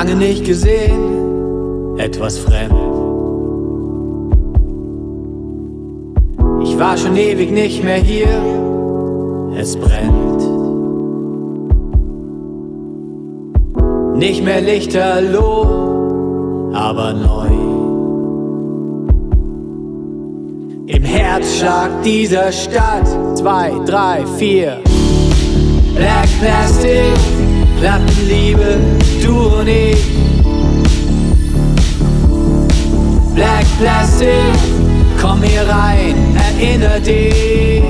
Lange nicht gesehen, etwas fremd. Ich war schon ewig nicht mehr hier, es brennt. Nicht mehr lichterloh, aber neu. Im Herzschlag dieser Stadt, 2, 3, 4. Black Plastic, Plattenliebe, du und ich. Black Plastic, komm hier rein, erinner dich.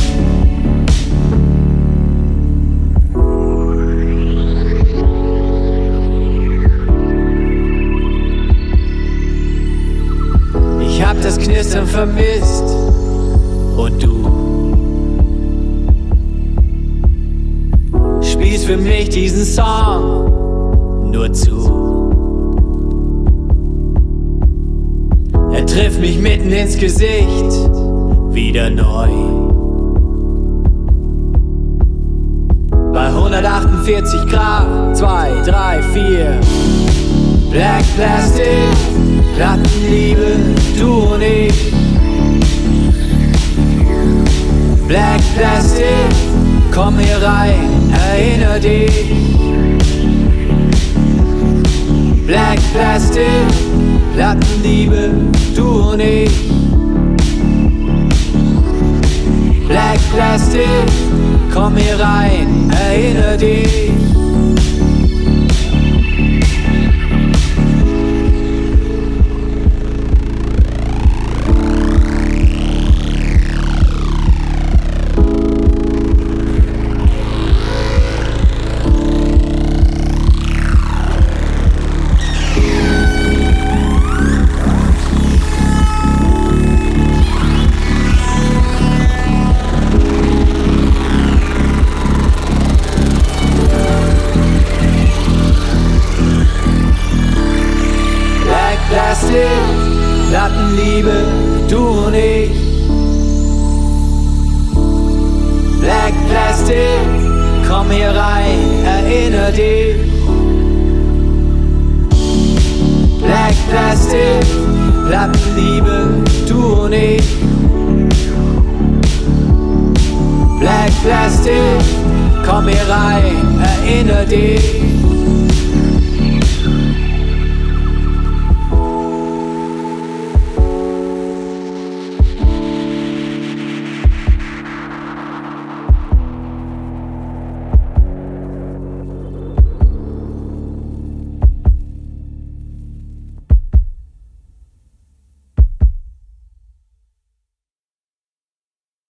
Ich hab das Knistern vermisst und du spielst für mich diesen Song nur zu. Er trifft mich mitten ins Gesicht, wieder neu. Bei 148 Grad, 2, 3, 4. Black Plastic, Plattenliebe, du und ich. Black Plastic, komm hier rein, erinner dich. Black Plastic, Plattenliebe, du und ich. Black Plastic, komm hier rein, erinner dich. Plattenliebe, du und ich. Black Plastic, komm hier rein, erinner dich. Black Plastic, Plattenliebe, du und ich. Black Plastic, komm hier rein, erinner dich.